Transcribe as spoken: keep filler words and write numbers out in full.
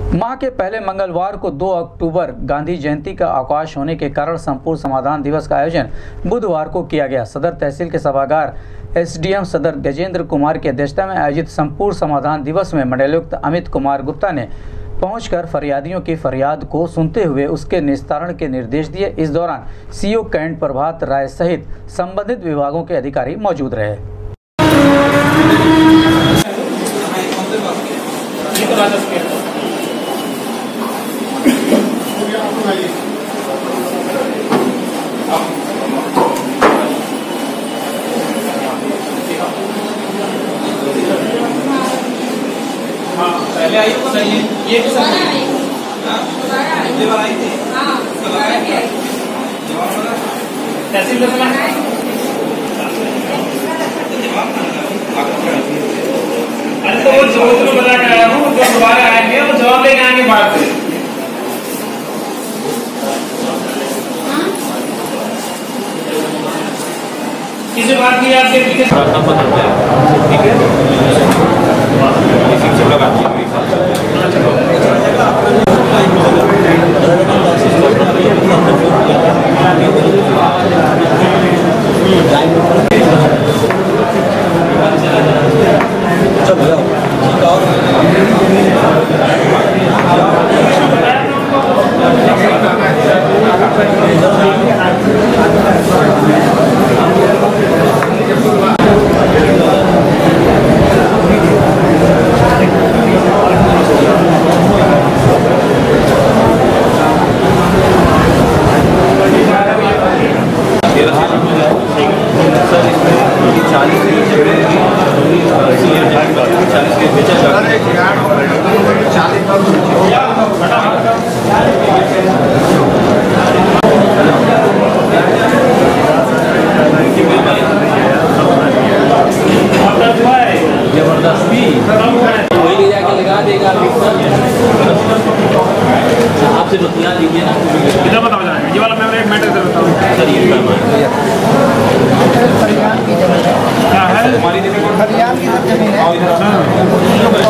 माह के पहले मंगलवार को दो अक्टूबर गांधी जयंती का अवकाश होने के कारण संपूर्ण समाधान दिवस का आयोजन बुधवार को किया गया। सदर तहसील के सभागार एसडीएम सदर गजेंद्र कुमार की अध्यक्षता में आयोजित संपूर्ण समाधान दिवस में मंडलायुक्त अमित कुमार गुप्ता ने पहुंचकर फरियादियों की फरियाद को सुनते हुए उसके निस्तारण के निर्देश दिए। इस दौरान सीओ कैंट प्रभात राय सहित संबंधित विभागों के अधिकारी मौजूद रहे। पहले आई तो सही है, ये भी सही है। हाँ, पिछली बार आई थी। हाँ, दोबारा भी आई। जवाब बना। तहसील में बना। अरे तो वो जोत में बता के आया हूँ, जो दोबारा आएंगे वो जवाब लेके आएंगे बाहर से। किसी बात की आपके ठीक है? जबरदस्ती वही ले जाके लगा देगा। आपसे बतिया लीजिए ना, कितना बताओ जाएगा ये वाला। मैं एक मैटर से बताऊँ सर, ये क्या है हमारी जमीन की जमीन है।